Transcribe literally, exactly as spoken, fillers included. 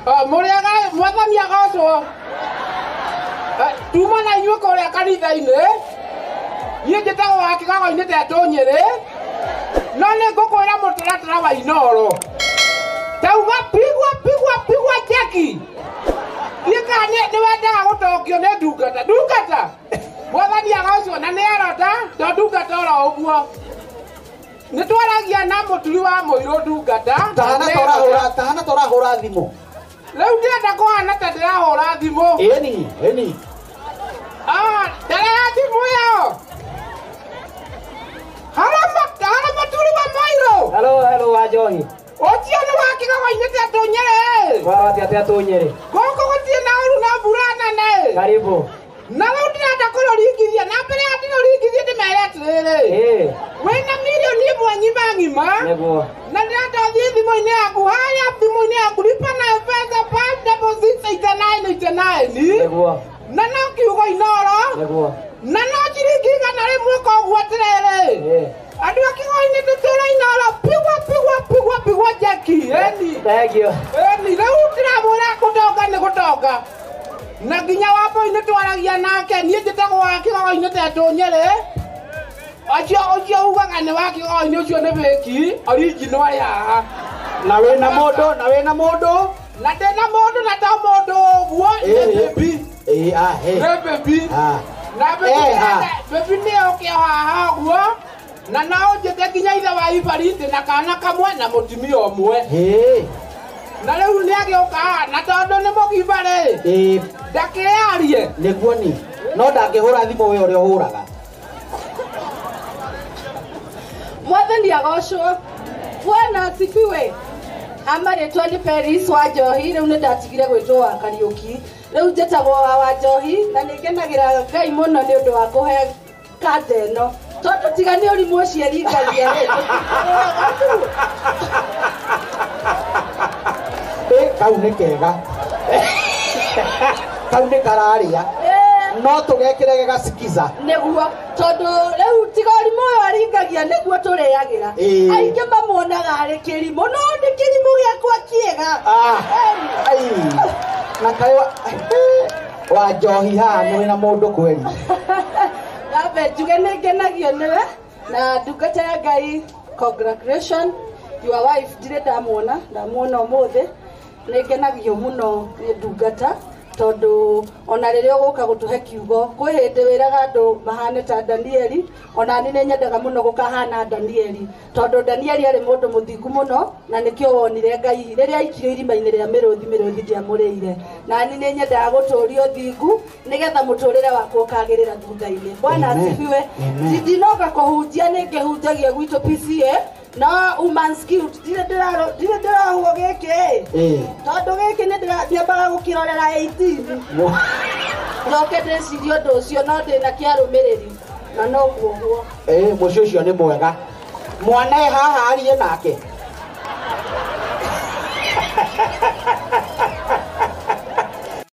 Ah, muriaga mwathani agocwo. Tuma na inyuĩ kũrĩa kanitha-inĩ. Niĩ njĩtagwo wa kigogo-inĩ Tetũ Nyĩrĩ. No nĩ ngũkwĩra mũtaratara wa Inooro. Tauga pigwa pigwa pigwa jeki. Niĩ kana nĩ wendaga gũtokio nĩ ndungata. Ndungata. Mwathani agocwo na nĩ arota to ndungata oro ũguo. Nĩ twaragia na mũturi wa Mūiru ndungata. Tahana tũrahũra tahana tũrahũra thimũ. Rĩu ndĩrenda kũhana ta ndĩrahũra thimũ. Ĩni ĩni. Ah, ndĩrenda thimũ ĩyo. Hala mũturi wa Mūiru. Hello, hello Wanjohi. Ũcio nĩ wa kigogo-inĩ Tetũ Nyĩrĩ. Kwa atia Tetũ Nyĩrĩ. Gũkũ gũtirĩ na ũru na mbura nene. Karibu. Na rĩu ndĩrenda kũrũringithia na mbere ya ndĩrũringithie ndĩmere atĩrĩrĩ. Eh. Wĩna mirioni ĩmwe ng'ima ng'ima. Nĩguo. Na ndĩrenda ũthiĩ thimũ-inĩ yaku harĩa thimũ-inĩ yaku lipa na M-Pesa bank deposit eighty nine eighty nine. Nĩguo. Na no kiugo Inooro. Nĩguo. Na no ciringi igana rĩmwe koguo atĩrĩrĩ. Eh. Andũ a kigogo-inĩ tũtũũra Inooro pigwa pigwa pigwa pigwa jeki. Eni. Thank you. Eni rĩu ndĩramwĩra gũtonga nĩ gũtonga. Na nginya Wambũi twaragia nake niĩ njĩtagwo wa kigogo-inĩ Tetũ Nyĩrĩ. Ũcio ũcio ugaga nĩ wa kigogo-inĩ ũcio nĩ wĩki original arĩ haha. Na wĩna mũndũ na wĩna mũndũ. Na ndĩna mũndũ na to mũndũ ũguo nĩ baby. Eh ah eh. Nĩ baby. Ah. Na baby nĩ ũkĩo haha ũguo. Na no njĩte nginya ithe wa Ibariti na kana kamwe na mũtumia ũmwe. Eh. Na rĩu nĩ agĩũka na tondũ nĩ mũgimba rĩ. Eh. Ndakĩarie. Nĩguo ni. No ndangĩhũra thimũ we ũrĩa ũhũraga. Mwathani agocwo. Bwana asifiwe. Amarĩtwo nĩ Peris Wanjohi, rĩu nĩ ndatigire gwĩtwo wa Kariũki. Rĩu njĩtagwo wa Wanjohi na nĩ ngenagĩra Ngai mũno nĩ ũndũ wa kũhe kanda ĩno. Tondũ tiga nĩ ũrimũ ũcio ringagia rĩ. Eh, kau nĩ kega. Kau nĩ kararĩa. No tũgekĩre gĩgacikiza. Nĩguo tondũ rĩu tiga ũrimũ ũyũ aringagia nĩguo tũrĩagĩra. Aingĩ mamuonaga arĩ kĩrimũ no nĩ kĩrimũ gĩakwa kĩega. Ai na kaĩ Wanjohi haha nĩ na mũndũ kweri. Abe njuge nĩ ngenagio nĩwe na ndungata ya Ngai. Congratulations your wife ndirĩ ndamuona ndamuona ũmũthĩ. Nĩ ngenagio mũno nĩ ndungata tondũ ona rĩrĩa ũgũka gũtũhe kiugo kwĩ hĩndĩ wĩraga andũ mahane ta Danieli, ona niĩ nĩ nyendaga mũno gũkahana Danieli tondũ Danieli arĩ mũndũ mũthingu mũno na nĩkĩo wonire Ngai rĩrĩa aikire irima-inĩ rĩa mĩrũthi mĩrũthi ndiamũrĩire. Na niĩ nĩ nyendaga gũtũũrio thingu nĩgetha mũtũũrĩre wakwa ũkagĩrĩra thutha-inĩ. Bwana asifiwe. Ndinoka kũhunjia nĩ ngĩhunjagia gwitũ P C A no woman skill dire ndĩra dire ndĩrahwo gĩkĩ tondũ gĩkĩ nĩ ndĩrambaga gũkĩrorera eighteen ndoke ndĩcirie ũndũ ũcio no ndĩna kĩarũmĩrĩri na no guoguo. Eh, mũciĩ ũcio nĩ mwega. Mwana haha arie nake.